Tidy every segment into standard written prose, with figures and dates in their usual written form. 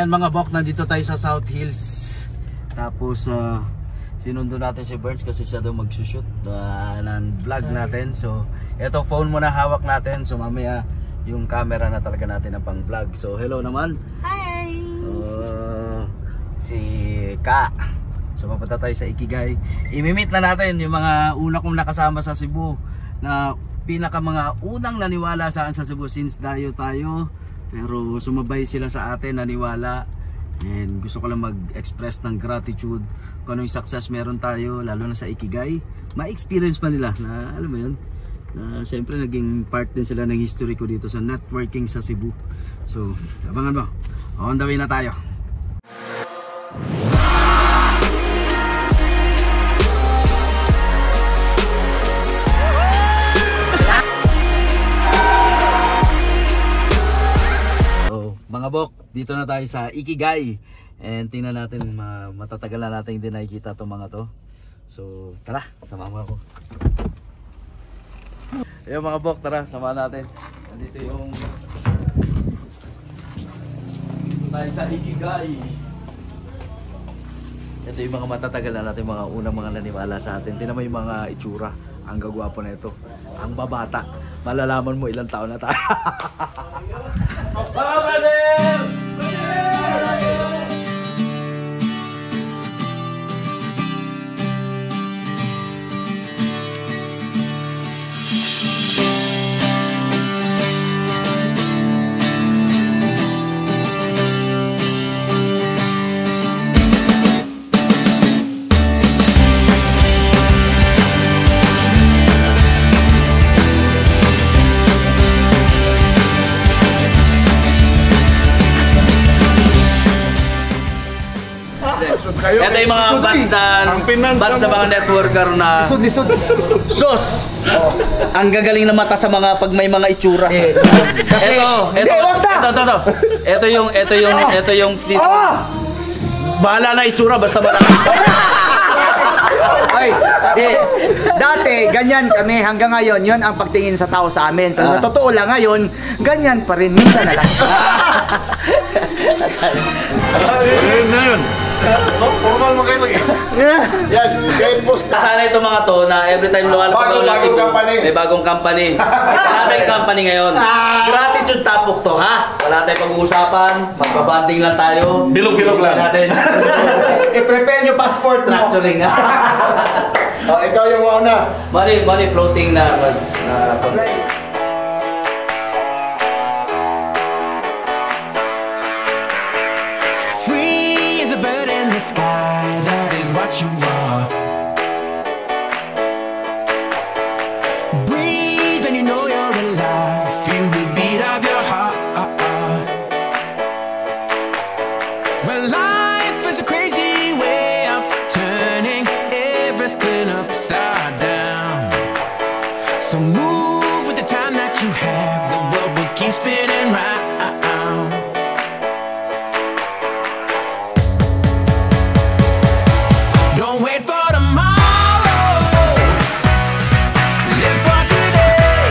Ayan mga bok, nandito tayo sa South Hills. Tapos sinundo natin si Burns kasi siya daw magsushoot ng vlog natin. So eto, phone muna hawak natin. So mamaya yung camera na talaga natin ang pang vlog. So hello naman. Hi! Si Ka. So papunta tayo sa Ikigai. Imimit na natin yung mga una kong nakasama sa Cebu na pinaka mga unang naniwala saan sa Cebu since dayo tayo. Pero sumabay sila sa atin, naniwala. And gusto ko lang mag-express ng gratitude kung anong success meron tayo, lalo na sa Ikigai. Ma-experience pa nila na, alam mo yun, na siyempre naging part din sila ng history ko dito sa networking sa Cebu. So, abangan mo. On the way na tayo. Mga bok, dito na tayo sa Ikigai. And tingnan natin, matatagal na natin hindi nakikita itong mga to. So tara, sama mo ako. Ayun mga bok, tara, sama natin. Nandito yung dito tayo sa Ikigai. Ito yung mga matatagal na natin, mga unang mga naniwala sa atin. Tingnan mo yung mga itsura. Ang gagwapo na ito. Ang babata. Malalaman mo ilang taon na tayo. Ito yung mga batch na mga networker na sus! Ang gagaling na mata sa mga pag may mga itsura. Ito yung bahala na itsura basta marami. Ay, dati ganyan kami hanggang ngayon, yun ang pagtingin sa tao sa amin. Pero sa totoo lang ngayon, ganyan pa rin, minsan na lang. Ayun na yun. Formal mo kayo lagi. Yan, kahit post. Kasana itong mga to na every time lumalapag na Cebu, may bagong company. May company ngayon. Gratitude tapok to, ha? Wala tayong pag-uusapan, magbabanding lang tayo. Bilog-bilog lang. I-prepare yung passport mo. Structuring, ha? Ikaw yung una. Money floating na. Free as a bird in the sky, that is what you are. Breathe and you know you're alive. Feel the beat of your heart. Well, life is a crazy way of turning everything upside down. So move with the time that you have. The world will keep spinning round. Don't wait for tomorrow. Live for today.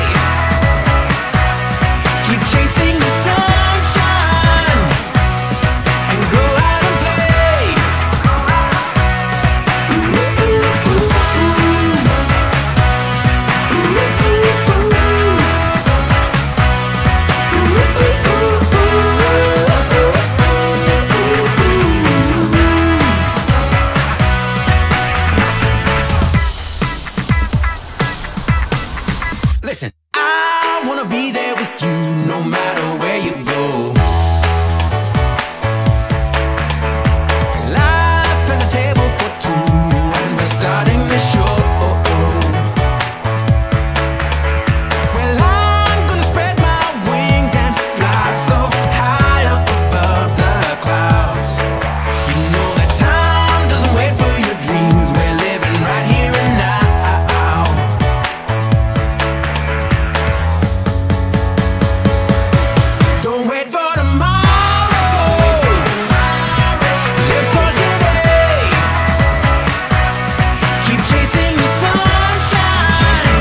Keep chasing the sunshine and go out and play. Listen, I wanna be there with you no matter where you go. Life is a table for two, and we're starting the show. Well, I'm gonna spread my wings and fly so high up above the clouds. You know that time doesn't wait for your dreams. We're living right here and now. Don't wait for tomorrow. Live for today. Keep chasing the sunshine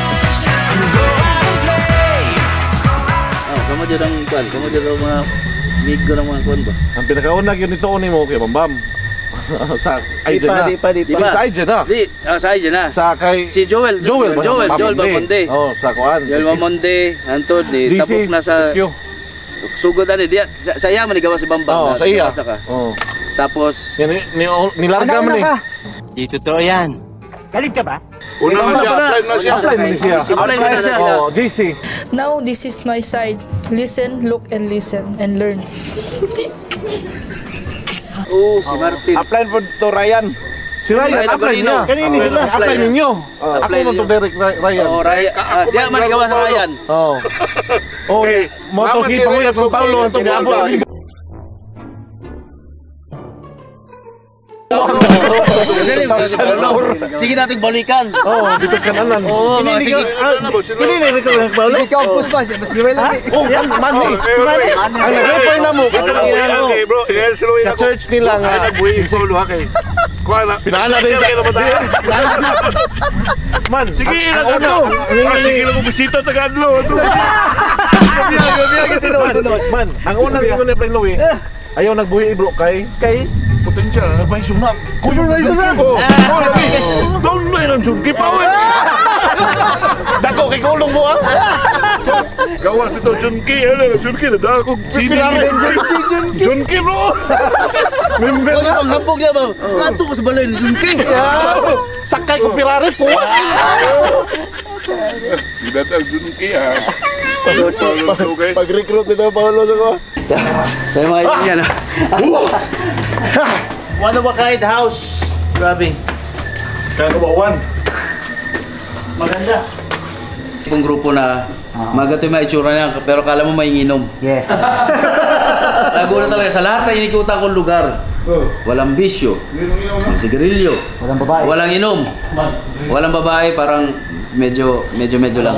and go out and play. Kamu dyan ang mga Migo ng mga kuwan ba? Ang pinakauna yun ito ni mo kay Bambam. Sa Aiden na. Di pa. Sa Aiden na. Di, sa Aiden na. Sa kay Si Joel Bamonde. Oh, sa kuan. Joel Bamonde, Anthony, GC, tabok na sa Rescue. sugod ani diya. Sa iya man igawa si Bambam. Oh, na sa iya. nabasa ka. Oh. Tapos Yan nilarga mo ni. Di totoo yan. Galit ka ba? Una na siya, apply na siya. Apply na siya. Apply na siya. Oh, JC. Now this is my side. Listen, look, and listen, and learn. oh, si Martin. Apply po to Ryan. Si Ryan, Ryan apply niya. Agolino. Kanini sila. Apply Apply niya. ninyo. Ako Apply mo to niyo. Derek Ryan. Oh, Ryan. Diya man igawa sa Ryan. Oh. Oh, mo to si Panguya sa Paulo ang tungabo. Sige nating balikan. Oh, dito kananan. Oo, mga sige. Kanini rito ang Paulo. Hindi ka ang push ba? Mas giway lang eh. Oh, yan mani. Ang nag-reply na mo sa church nila nga. Pinaala din man. Sige, sige lang mo bisita tagadlo. Man, ang unang ko na pre Louie. Ayaw nagbuhi bro kay potential nagbahay sunap. Kuyo na sunap. Doon na lang junki power. Dako kay kulong mo ah. Gawas ito junki, junki na dako. Junki bro. Member Wala pang hapog niya ba? Kanto ko sa balay ni Junki. sakay ko pirare po. Datang junki ha. Pag-recruit nito Paulo sa ko. Saya mga yan. One of a kind house. Grabe. Kagawawan. Maganda. Itong grupo na magato yung maitsura niya pero kala mo may nginom. Yes. Tago na talaga sa lahat ng inikutan kong lugar. Walang bisyo, walang sigarilyo, Walang babae. walang inom, walang babae, parang medyo lang.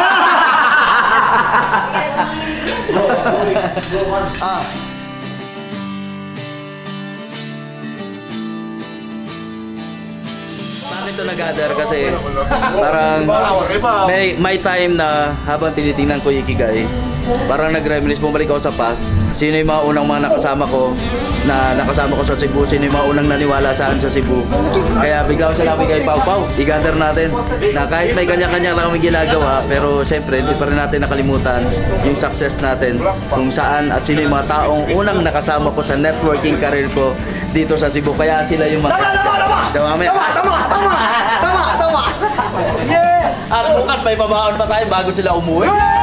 Bakit ito nag-gather? Kasi parang may time na habang tinitingnan ko yung Ikigai, parang nag-reminisce, bumalik ako sa past. Sino yung mga unang mga nakasama ko sa Cebu? Sino yung mga unang naniwala sa akin sa Cebu? Kaya bigla ko sila kay Pau Pau, i-gather natin na kahit may kanya-kanya na kami ginagawa, pero siyempre hindi pa rin natin nakalimutan yung success natin kung saan at sino yung mga taong unang nakasama ko sa networking career ko dito sa Cebu. Kaya sila yung mga Tama! Yeah! At bukas may babaon pa tayo bago sila umuwi.